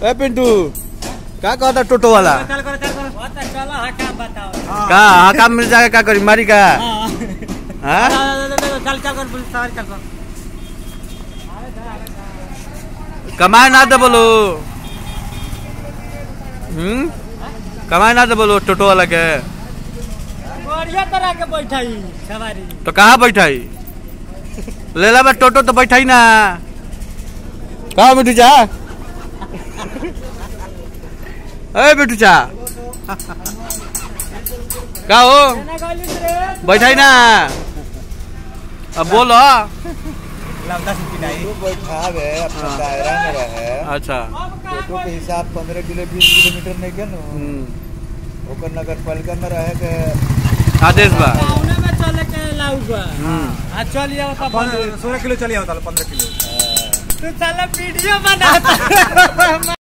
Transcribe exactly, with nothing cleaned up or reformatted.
ए पिंटू क्या कहता टोटो वाला चल कर चल कर चलो हकाम बताओ का हकाम मिल जाएगा क्या करी मारी का हां चल चल कर पुलिस सवारी चल कर कमाए ना दे बोलो हम्म कमाए ना दे बोलो टोटो वाला के बढ़िया तरह के बैठाई सवारी तो कहाँ बैठाई लेला में टोटो तो बैठाई ना कहाँ बिटू चा ए बिटू चा का हो बैठाई ना अब बोलो बैठा है अपना दायरा में रहे। अच्छा टोटो के हिसाब पंद्रह किलो बीस किलोमीटर नहीं के ना नगर पालिका में रहे के आदेश बा में चले के लाऊ बा हां चल जाओ तब सोलह किलो चली आओ पंद्रह किलो तू साला वीडियो बना